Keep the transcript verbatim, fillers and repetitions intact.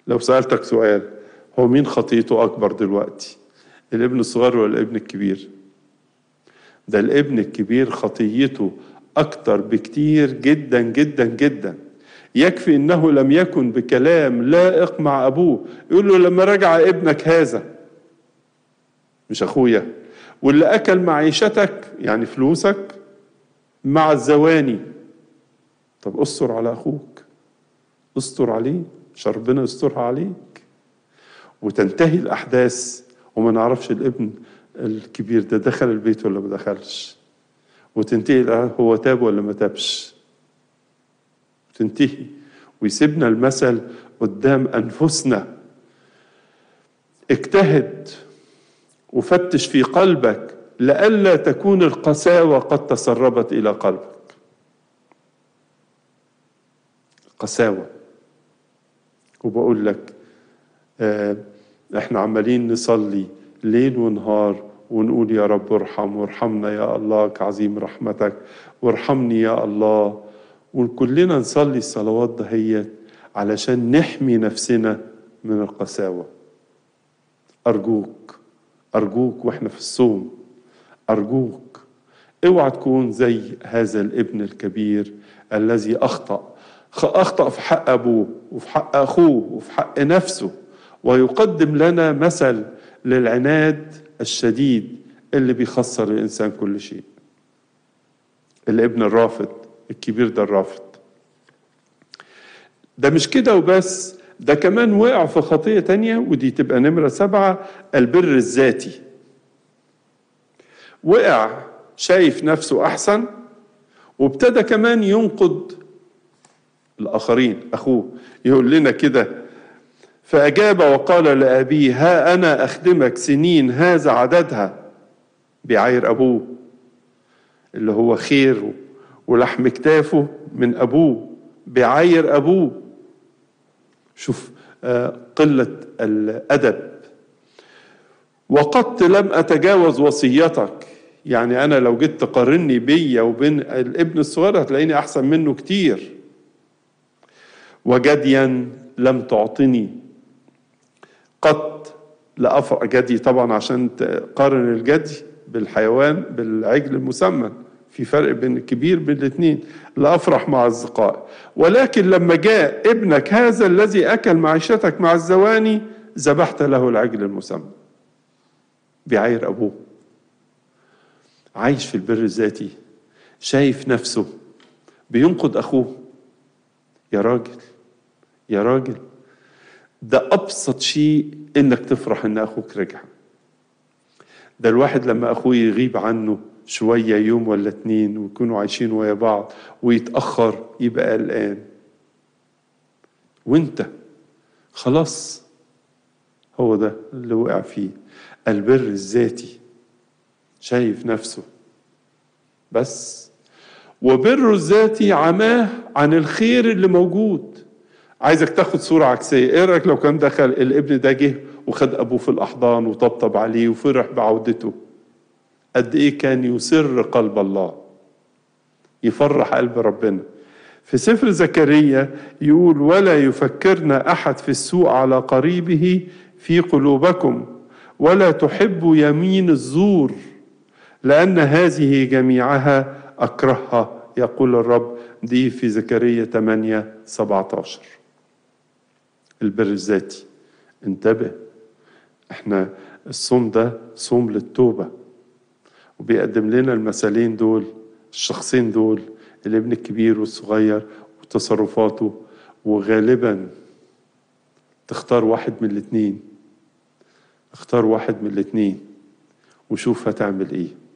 لو سألتك سؤال، هو مين خطيته أكبر دلوقتي؟ الابن الصغير ولا الابن الكبير؟ ده الابن الكبير خطيته أكتر بكتير جدا جدا جدا. يكفي إنه لم يكن بكلام لائق مع أبوه، يقول له لما رجع ابنك هذا، مش أخويا، واللي أكل معيشتك يعني فلوسك مع الزواني. طب استر على أخوك، استر عليه عشان ربنا يسترها عليك. وتنتهي الأحداث وما نعرفش الابن الكبير ده دخل البيت ولا ما دخلش، وتنتهي هو تاب ولا ما تابش، وتنتهي ويسيبنا المثل قدام أنفسنا. اجتهد وفتش في قلبك لئلا تكون القساوة قد تسربت إلى قلبك. قساوة. وبقول لك اه احنا عمالين نصلي ليل ونهار ونقول يا رب ارحم، وارحمنا يا الله كعظيم رحمتك، وارحمني يا الله، وكلنا نصلي الصلوات دهيت علشان نحمي نفسنا من القساوة. أرجوك أرجوك وإحنا في الصوم، أرجوك اوعى تكون زي هذا الابن الكبير الذي أخطأ أخطأ في حق أبوه وفي حق أخوه وفي حق نفسه، ويقدم لنا مثل للعناد الشديد اللي بيخسر الإنسان كل شيء. الابن الرافض الكبير ده الرافض ده مش كده وبس، ده كمان وقع في خطية تانية، ودي تبقى نمرة سبعة، البر الذاتي. وقع شايف نفسه أحسن، وابتدى كمان ينقد الآخرين. أخوه يقول لنا كده: فأجاب وقال لأبيه ها أنا أخدمك سنين هذا عددها. بيعاير أبوه اللي هو خير ولحم كتافه من أبوه، بيعاير أبوه. شوف قلة الأدب. وقد لم أتجاوز وصيتك، يعني أنا لو جيت تقارني بيا وبين الابن الصغير هتلاقيني أحسن منه كتير. وجديا لم تعطني قط لأفرح. جدي طبعا عشان تقارن الجدي بالحيوان بالعجل المسمن، في فرق بين الكبير بين الاثنين. لأفرح مع أصدقائي، ولكن لما جاء ابنك هذا الذي أكل معيشتك مع الزواني ذبحت له العجل المسمن. بيعاير أبوه، عايش في البر الذاتي، شايف نفسه، بينقد أخوه. يا راجل يا راجل، ده أبسط شيء إنك تفرح إن أخوك رجع. ده الواحد لما أخوه يغيب عنه شوية يوم ولا اتنين ويكونوا عايشين ويا بعض ويتأخر يبقى قلقان، وانت خلاص. هو ده اللي وقع فيه، البر الذاتي، شايف نفسه بس. وبره الذاتي عماه عن الخير اللي موجود. عايزك تاخد صورة عكسية. ايه رأيك لو كان دخل الابن ده جه وخد ابوه في الاحضان وطبطب عليه وفرح بعودته؟ قد ايه كان يسر قلب الله، يفرح قلب ربنا. في سفر زكريا يقول: ولا يفكرنا احد في السوء على قريبه في قلوبكم، ولا تحب يمين الزور، لأن هذه جميعها أكرهها يقول الرب. دي في زكريا ثمانية سبعة عشر. البر الذاتي. انتبه، احنا الصوم ده صوم للتوبة، وبيقدم لنا المثالين دول، الشخصين دول، الابن الكبير والصغير وتصرفاته. وغالبا تختار واحد من الاثنين، اختار واحد من الاثنين وشوف هتعمل ايه.